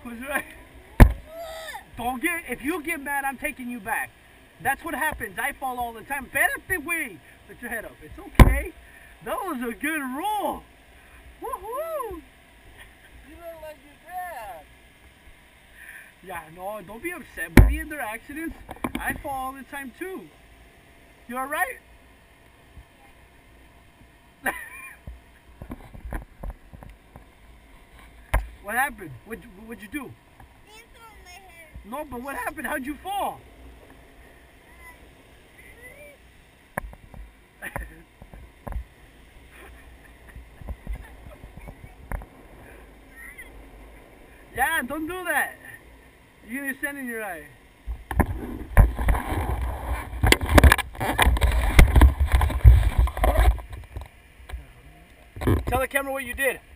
Who's right? Don't get. If you get mad, I'm taking you back. That's what happens. I fall all the time. Espérate, güey. Put your head up. It's okay. That was a good roll. Woohoo! You look like your dad. Yeah, no, don't be upset. With the other accidents, I fall all the time too. You alright? What happened? What'd you do? Hands on my head. No, but what happened? How'd you fall? Yeah, don't do that. You're gonna sand in your eye. Tell the camera what you did.